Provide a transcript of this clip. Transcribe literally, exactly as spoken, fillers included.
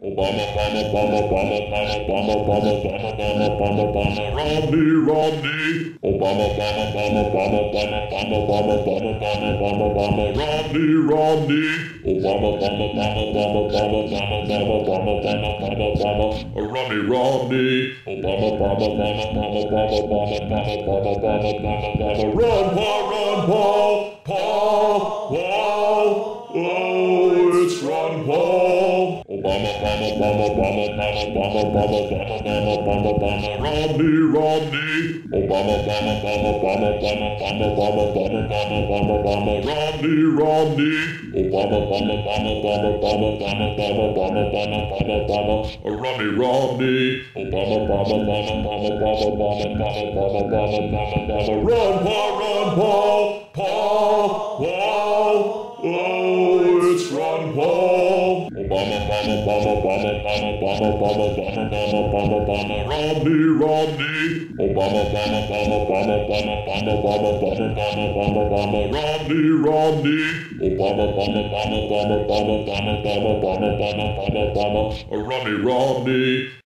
Obama, Obama, Obama, Obama, Obama, Obama, Obama, Obama, Obama, Obama, Romney, Romney. Obama, Obama, Obama, Obama, Obama, Obama, Obama, Obama, Obama, Obama, Obama, Romney, Romney. Obama, Obama, Obama, Obama, Obama, Obama, Obama, Obama, Obama, Obama, Obama, Romney, Romney. Obama, Obama, Obama, Obama, Obama, Obama, Obama, Obama, Obama, Obama, Obama, Run, Paul, run, Paul, Paul, Paul. Oh, it's Ron Paul. Obama, Obama, Obama, Obama, Obama, Obama, Obama, Obama, Obama, Obama, Obama, Romney, Romney. Obama, Obama, Obama, Obama, Obama, Obama, Obama, Obama, Obama, Obama, Obama, Romney, Romney. Obama, Obama, Obama, Obama, Obama, Obama, Obama, Obama, Obama, Obama, Obama, Romney, Romney. Obama, Obama, Obama, Obama, Obama, Obama, Obama, Obama, Obama, Obama, Obama, Run, Paul, run, Paul, Paul, Paul. Oh, it's Ron Paul. Obama, Obama, Obama, Obama, Obama, Obama, Obama, Obama, Obama, Obama, Obama, Romney, Romney. Obama, Obama, Obama, Obama, Obama, Obama, Obama, Obama, Obama, Obama, Obama, Romney, Romney. Obama, Obama, Obama, Obama, Obama, Obama, Obama, Obama, Obama, Obama, Obama, Romney, Romney.